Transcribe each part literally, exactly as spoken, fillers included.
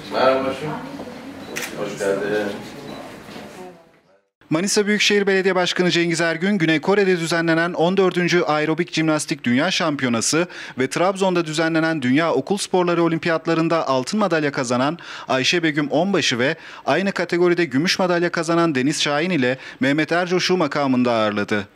Merhaba başım. Hoş geldin. Manisa Büyükşehir Belediye Başkanı Cengiz Ergün, Güney Kore'de düzenlenen on dördüncü Aerobik Jimnastik Dünya Şampiyonası ve Trabzon'da düzenlenen Dünya Okul Sporları Olimpiyatlarında altın madalya kazanan Ayşe Begüm Onbaşı ve aynı kategoride gümüş madalya kazanan Deniz Şahin ile Mehmet Ercoş'u makamında ağırladı.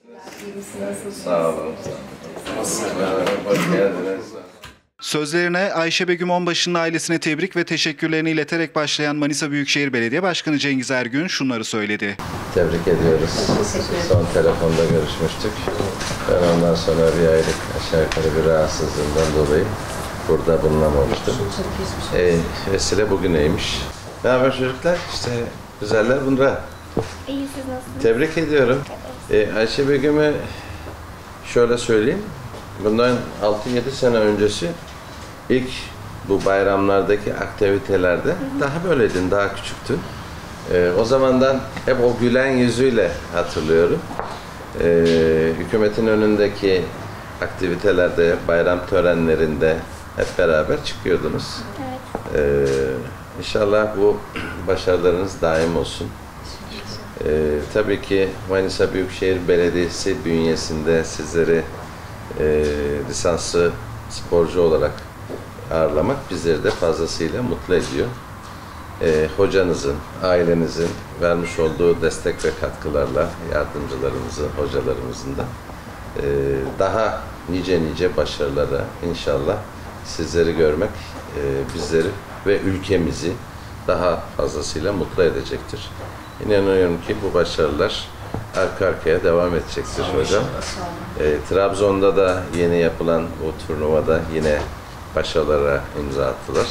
Sağ olun. Merhaba, hoş geldiniz. Sözlerine Ayşe Begüm Onbaşı'nın ailesine tebrik ve teşekkürlerini ileterek başlayan Manisa Büyükşehir Belediye Başkanı Cengiz Ergün şunları söyledi. Tebrik ediyoruz. Son telefonda görüşmüştük. Ben ondan sonra bir aylık aşağı yukarı bir rahatsızlığından dolayı burada bulunamamıştım. Ee, vesile bugüneymiş. Ne haber çocuklar? İşte güzeller bunlar. İyi, siz nasılsınız? Tebrik ediyorum. Ee, Ayşe Begüm'ü şöyle söyleyeyim. Bundan altı yedi sene öncesi ilk bu bayramlardaki aktivitelerde hı hı. daha böyleydin, daha küçüktün. Ee, o zamandan hep o gülen yüzüyle hatırlıyorum. Ee, hükümetin önündeki aktivitelerde, bayram törenlerinde hep beraber çıkıyordunuz. Evet. Ee, İnşallah bu başarılarınız daim olsun. Ee, tabii ki Manisa Büyükşehir Belediyesi bünyesinde sizleri e, lisanslı sporcu olarak ağırlamak bizleri de fazlasıyla mutlu ediyor. E, hocanızın, ailenizin vermiş olduğu destek ve katkılarla yardımcılarımızın, hocalarımızın da e, daha nice nice başarılara inşallah sizleri görmek e, bizleri ve ülkemizi daha fazlasıyla mutlu edecektir. İnanıyorum ki bu başarılar arka arkaya devam edecektir hocam. E, Trabzon'da da yeni yapılan bu turnuvada yine başarılara imza attılar.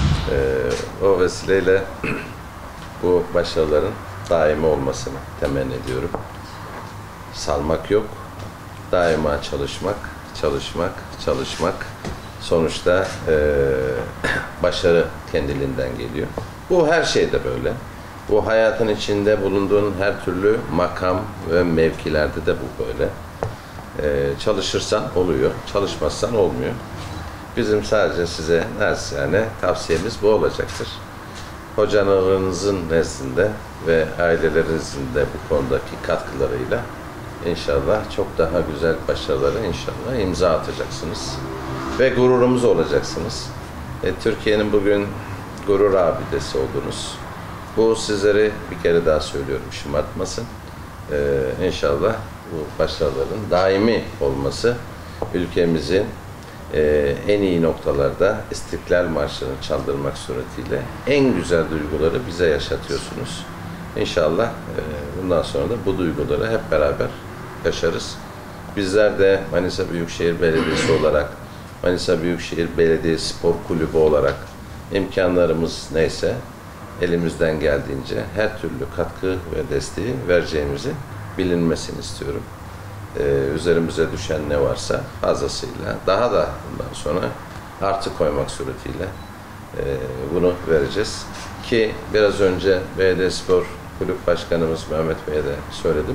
E, o vesileyle bu başarıların daimi olmasını temenni ediyorum. Salmak yok, daima çalışmak, çalışmak, çalışmak. Sonuçta e, başarı kendiliğinden geliyor. Bu her şeyde böyle. Bu hayatın içinde bulunduğun her türlü makam ve mevkilerde de bu böyle. Ee, çalışırsan oluyor, çalışmazsan olmuyor. Bizim sadece size naçizane tavsiyemiz bu olacaktır. Hocalarınızın nezdinde ve ailelerinizin de bu konudaki katkılarıyla inşallah çok daha güzel başarılara inşallah imza atacaksınız. Ve gururumuz olacaksınız. E, Türkiye'nin bugün gurur abidesi oldunuz. Bu sizleri bir kere daha söylüyorum, şımartmasın. Ee, İnşallah bu başarıların daimi olması ülkemizin e, en iyi noktalarda İstiklal Marşı'nı çaldırmak suretiyle en güzel duyguları bize yaşatıyorsunuz. İnşallah e, bundan sonra da bu duyguları hep beraber yaşarız. Bizler de Manisa Büyükşehir Belediyesi olarak, Manisa Büyükşehir Belediye Spor Kulübü olarak imkanlarımız neyse elimizden geldiğince her türlü katkı ve desteği vereceğimizi bilinmesini istiyorum. Ee, üzerimize düşen ne varsa fazlasıyla, daha da bundan sonra artı koymak suretiyle e, bunu vereceğiz. Ki biraz önce Belediye Spor Kulüp Başkanımız Mehmet Bey'e de söyledim.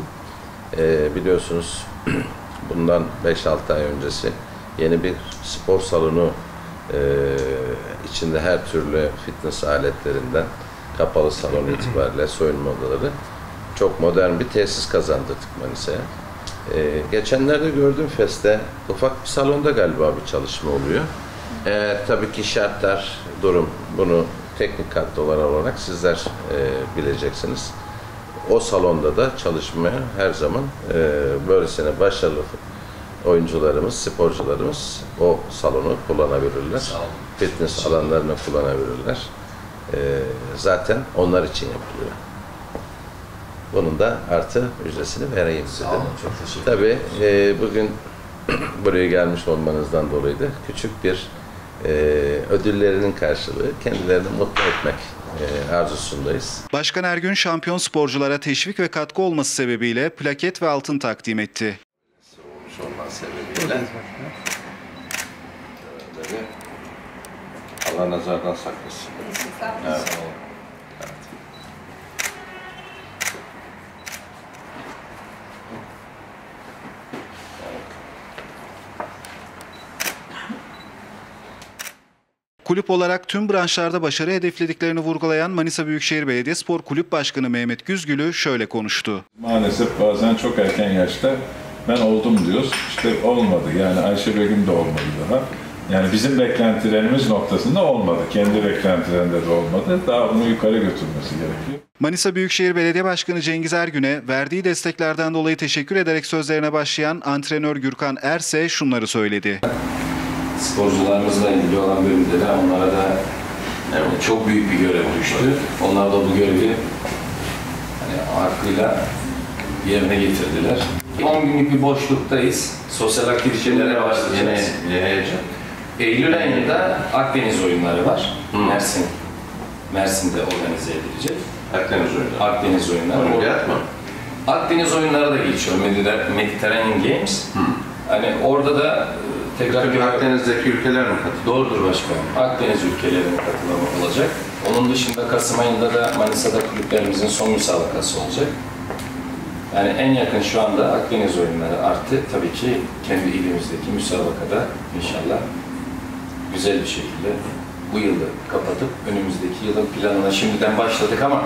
Ee, biliyorsunuz bundan beş altı ay öncesi yeni bir spor salonu e, içinde her türlü fitness aletlerinden kapalı salon itibariyle soyunma odaları çok modern bir tesis kazandırdık Manisa'ya. Ee, geçenlerde gördüm Fes'te ufak bir salonda galiba bir çalışma oluyor. Ee, tabii ki şartlar, durum bunu teknik kadrolar olarak sizler e, bileceksiniz. O salonda da çalışmaya her zaman e, böylesine başarılı oyuncularımız, sporcularımız o salonu kullanabilirler. Fitness alanlarını kullanabilirler. Ee, zaten onlar için yapılıyor. Bunun da artı ücretini vereyim size. Tabii e, bugün buraya gelmiş olmanızdan dolayı da küçük bir e, ödüllerinin karşılığı kendilerini mutlu etmek e, arzusundayız. Başkan Ergün şampiyon sporculara teşvik ve katkı olması sebebiyle plaket ve altın takdim etti. Soğumuş olması sebebiyle böyle Allah nazardan saklasın. Evet. Kulüp olarak tüm branşlarda başarı hedeflediklerini vurgulayan Manisa Büyükşehir Belediyespor Kulüp Başkanı Mehmet Güzgülü şöyle konuştu. Maalesef bazen çok erken yaşta ben oldum diyoruz. İşte olmadı. Yani Ayşe Begüm de olmadı daha. Yani bizim beklentilerimiz noktasında olmadı. Kendi beklentilerinde de olmadı. Daha bunu yukarı götürmesi gerekiyor. Manisa Büyükşehir Belediye Başkanı Cengiz Ergün'e verdiği desteklerden dolayı teşekkür ederek sözlerine başlayan antrenör Gürkan Erse şunları söyledi. Sporcularımızla ilgili olan bölümde de onlara da yani çok büyük bir görev düştü. Onlar da bu görevi hani hakkıyla yerine getirdiler. on günlük bir boşluktayız. Sosyal aktivitelere başlayacağız. Yeni heyecan. Eylül ayında Akdeniz oyunları var. Hmm. Mersin, Mersin'de organize edilecek. Akdeniz oyunları. Akdeniz oyunları. Olimpiyat mı? Akdeniz oyunları da geçiyor. Mediterranean Games. Hmm. Hani orada da tekrar bir Akdeniz'deki ülkeler mi katılıyor? Doğrudur başkanım. Akdeniz ülkelerinin katılımı olacak. Onun dışında Kasım ayında da Manisa'da kulüplerimizin son müsabakası olacak. Yani en yakın şu anda Akdeniz oyunları artı tabii ki kendi ilimizdeki müsabakada inşallah güzel bir şekilde bu yılı kapatıp önümüzdeki yılın planına şimdiden başladık ama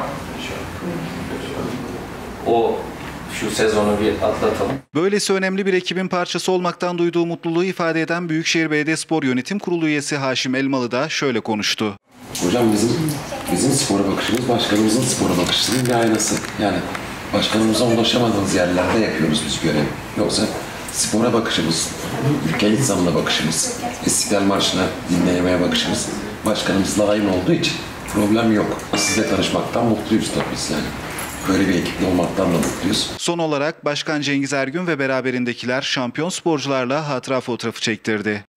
o şu sezonu bir atlatalım. Böylesi önemli bir ekibin parçası olmaktan duyduğu mutluluğu ifade eden Büyükşehir Belediyespor Yönetim Kurulu üyesi Haşim Elmalı da şöyle konuştu. Hocam bizim bizim spora bakışımız başkanımızın spora bakışının bir aynası. Yani başkanımıza ulaşamadığımız yerlerde yapıyoruz biz görev. Yoksa spora bakışımız, ülke insanına bakışımız, İstiklal Marşı'na dinlemeye bakışımız başkanımızla aynı olduğu için problem yok. Sizle tanışmaktan mutluyuz tabii biz yani. Böyle bir ekiple olmaktan da mutluyuz. Son olarak Başkan Cengiz Ergün ve beraberindekiler şampiyon sporcularla hatıra fotoğrafı çektirdi.